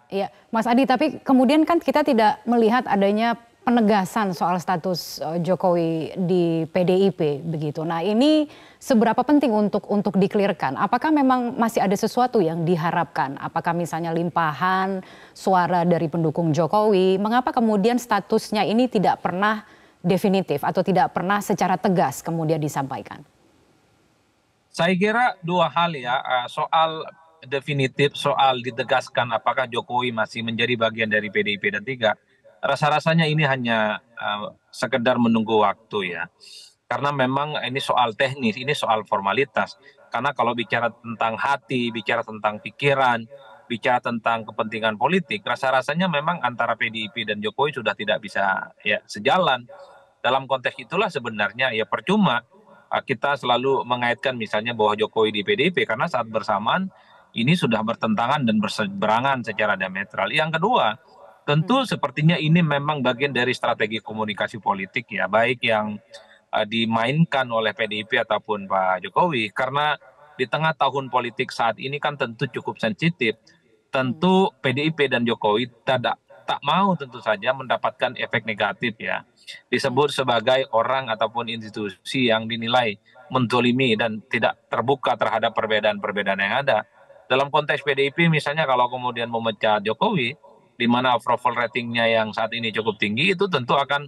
Iya, Mas Adi, tapi kemudian kan kita tidak melihat adanya penegasan soal status Jokowi di PDIP begitu. Nah, ini seberapa penting untuk dikelirkan? Apakah memang masih ada sesuatu yang diharapkan? Apakah misalnya limpahan suara dari pendukung Jokowi? Mengapa kemudian statusnya ini tidak pernah definitif atau tidak pernah secara tegas kemudian disampaikan? Saya kira dua hal ya, soal definitif, soal ditegaskan apakah Jokowi masih menjadi bagian dari PDIP dan tidak. Rasa-rasanya ini hanya sekedar menunggu waktu ya. Karena memang ini soal teknis, ini soal formalitas. Karena kalau bicara tentang hati, bicara tentang pikiran, bicara tentang kepentingan politik, rasa-rasanya memang antara PDIP dan Jokowi sudah tidak bisa ya sejalan. Dalam konteks itulah sebenarnya ya percuma kita selalu mengaitkan misalnya bahwa Jokowi di PDIP karena saat bersamaan ini sudah bertentangan dan berseberangan secara diametral. Yang kedua, tentu sepertinya ini memang bagian dari strategi komunikasi politik ya, baik yang dimainkan oleh PDIP ataupun Pak Jokowi, karena di tengah tahun politik saat ini kan tentu cukup sensitif. Tentu PDIP dan Jokowi tak mau tentu saja mendapatkan efek negatif ya, disebut sebagai orang ataupun institusi yang dinilai menzolimi dan tidak terbuka terhadap perbedaan-perbedaan yang ada. Dalam konteks PDIP misalnya kalau kemudian memecat Jokowi, di mana approval ratingnya yang saat ini cukup tinggi, itu tentu akan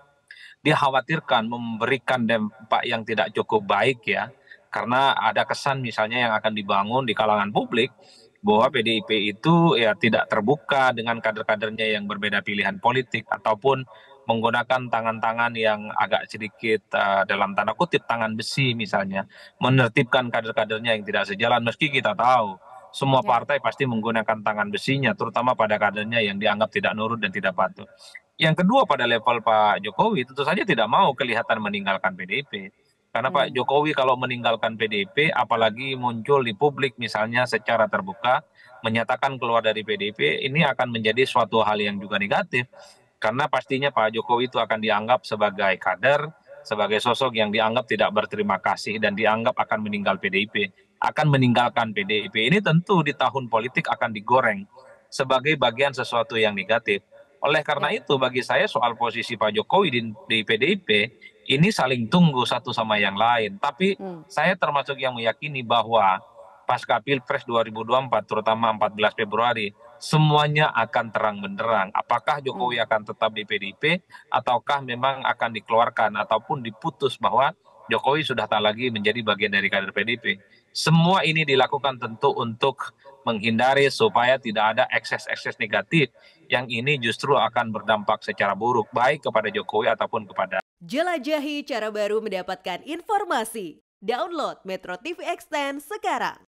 dikhawatirkan memberikan dampak yang tidak cukup baik ya, karena ada kesan misalnya yang akan dibangun di kalangan publik bahwa PDIP itu ya tidak terbuka dengan kader-kadernya yang berbeda pilihan politik ataupun menggunakan tangan-tangan yang agak sedikit dalam tanda kutip tangan besi misalnya, menertibkan kader-kadernya yang tidak sejalan, meski kita tahu semua Ya. partai pasti menggunakan tangan besinya terutama pada kadernya yang dianggap tidak nurut dan tidak patuh. Yang kedua pada level Pak Jokowi tentu saja tidak mau kelihatan meninggalkan PDIP. Karena Pak Hmm. Jokowi kalau meninggalkan PDIP apalagi muncul di publik misalnya secara terbuka menyatakan keluar dari PDIP, ini akan menjadi suatu hal yang juga negatif. Karena pastinya Pak Jokowi itu akan dianggap sebagai kader, sebagai sosok yang dianggap tidak berterima kasih dan dianggap akan meninggal PDIP, akan meninggalkan PDIP. Ini tentu di tahun politik akan digoreng sebagai bagian sesuatu yang negatif. Oleh karena Ya. itu bagi saya soal posisi Pak Jokowi di PDIP ini saling tunggu satu sama yang lain. Tapi Hmm. saya termasuk yang meyakini bahwa pasca Pilpres 2024 terutama 14 Februari semuanya akan terang benderang. Apakah Hmm. Jokowi akan tetap di PDIP ataukah memang akan dikeluarkan ataupun diputus bahwa Jokowi sudah tak lagi menjadi bagian dari kader PDIP. Semua ini dilakukan tentu untuk menghindari supaya tidak ada ekses-ekses negatif yang ini justru akan berdampak secara buruk baik kepada Jokowi ataupun kepada Jelajahi cara baru mendapatkan informasi. Download Metro TV Extend sekarang.